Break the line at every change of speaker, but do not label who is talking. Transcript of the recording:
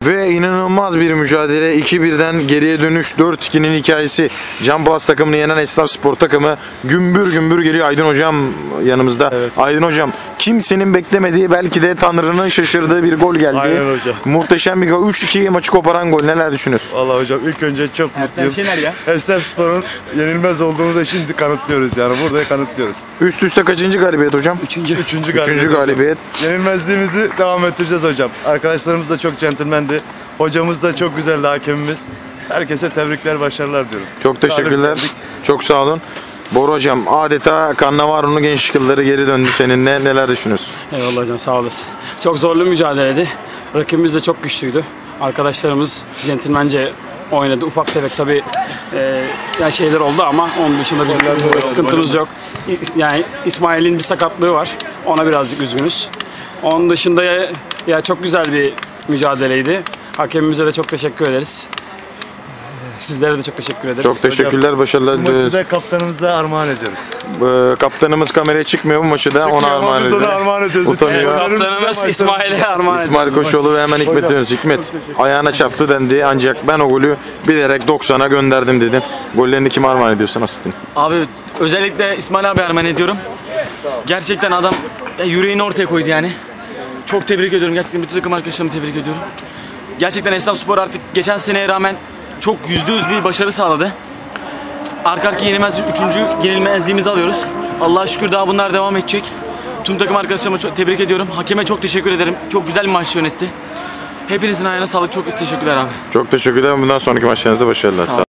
Ve inanılmaz bir mücadele. 2-1'den geriye dönüş, 4-2'nin hikayesi. Can Boğaz takımını yenen Esnaf Spor takımı gümbür gümbür geliyor. Aydın Hocam yanımızda. Evet. Aydın Hocam, kimsenin beklemediği, belki de Tanrı'nın şaşırdığı bir gol geldi.
Aynen hocam.
Muhteşem bir gol. 3-2 maçı koparan gol. Neler düşünüyorsun?
Vallahi hocam ilk önce çok mutluyum. Esnaf Spor'un yenilmez olduğunu da şimdi kanıtlıyoruz yani. Burada kanıtlıyoruz.
Üst üste kaçıncı galibiyet hocam? Üçüncü galibiyet.
Yenilmezliğimizi devam ettireceğiz hocam. Arkadaşlarımız da çok centilmendi. Hocamız da çok güzeldi, hakemimiz. Herkese tebrikler, başarılar diyorum.
Çok teşekkürler. Çok sağ olun. Boru Hocam, adeta Cannavaro'nun genç yılları geri döndü seninle. Neler düşünüyorsun?
Eyvallah hocam, sağ olasın. Çok zorlu mücadeleydi. Rakibimiz de çok güçlüydü. Arkadaşlarımız centilmence oynadı. Ufak tefek tabii yani şeyler oldu ama onun dışında bizim sıkıntımız yok. Yani İsmail'in bir sakatlığı var. Ona birazcık üzgünüz. Onun dışında ya çok güzel bir mücadeleydi. Hakemimize de çok teşekkür ederiz. Sizlere de çok teşekkür ederiz.
Çok teşekkürler, başarılar
Bu
diliyoruz.
maçı da kaptanımıza armağan ediyoruz.
Kaptanımız kameraya çıkmıyor, bu maçı da ona armağan ediyoruz. Utanıyor.
Kaptanımız İsmail'e armağan ediyoruz.
İsmail Koçoğlu ve hemen Hikmet diyoruz. Hikmet, ayağına çarptı dendi ancak ben o golü bilerek 90'a gönderdim dedin. Gollerini kime armağan ediyorsun asistin?
Abi özellikle İsmail abi armağan ediyorum. Gerçekten adam yüreğini ortaya koydu yani. Çok tebrik ediyorum. Gerçekten bütün takım arkadaşlarımı tebrik ediyorum. Gerçekten Esnaf Spor artık geçen seneye rağmen çok %100 bir başarı sağladı. Arka arka yenilmezliğimizi alıyoruz. Allah'a şükür daha bunlar devam edecek. Tüm takım arkadaşlarıma çok tebrik ediyorum. Hakeme çok teşekkür ederim. Çok güzel bir maç yönetti. Hepinizin ayağına sağlık. Çok teşekkürler abi.
Çok teşekkürler. Bundan sonraki maçlarınızda başarılar.